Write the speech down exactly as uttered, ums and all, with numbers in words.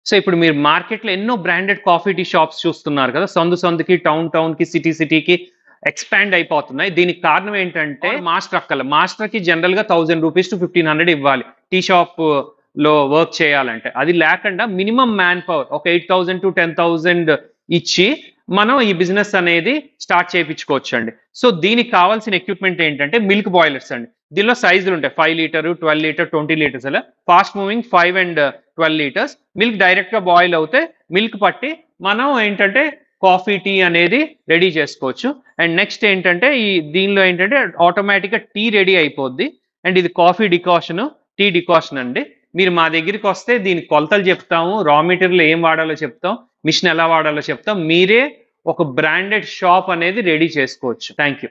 So ఇప్పుడు మీరు మార్కెట్లో ఎన్నో బ్రాండెడ్ కాఫీ టీ షాప్స్ చూస్తున్నారు కదా, సందు సందుకి, టౌన్ టౌన్కి, సిటీ సిటీకి ఎక్స్పాండ్ అయిపోతున్నాయి. దీనికి కారణం ఏంటంటే మాస్టర్ అక్కల మాస్టర్కి జనరల్గా thousand rupees to fifteen hundred ఇవ్వాలి టీ షాప్ లో వర్క్ చేయాలంటే. అది లేకుండా మినిమం మ్యాన్ పవర్ ఒక eight thousand to ten thousand ఇచ్చి మనం ఈ బిజినెస్ అనేది స్టార్ట్ చేయించుకోవచ్చు అండి. సో దీనికి కావాల్సిన ఎక్విప్మెంట్ ఏంటంటే మిల్క్ బాయిలర్స్ అండి. దీనిలో సైజులు ఉంటాయి, five litre twelve litre twenty litres అలా. Fast moving five and twelve litres milk direct గా బాయిల్ అవుతే మిల్క్ పట్టి మనం ఏంటంటే కాఫీ టీ అనేది రెడీ చేసుకోవచ్చు. అండ్ నెక్స్ట్ ఏంటంటే ఈ దీనిలో ఏంటంటే ఆటోమేటిక్గా టీ రెడీ అయిపోద్ది. అండ్ ఇది కాఫీ డికాషన్, టీ డికాషన్ అండి. మీరు మా దగ్గరికి వస్తే దీని కొలతలు చెప్తాము, రా మెటీరియల్ ఏం వాడాలో చెప్తాం, మిషన్ ఎలా వాడాలో చెప్తాం. మీరే ఒక బ్రాండెడ్ షాప్ అనేది రెడీ చేసుకోవచ్చు. Thank you.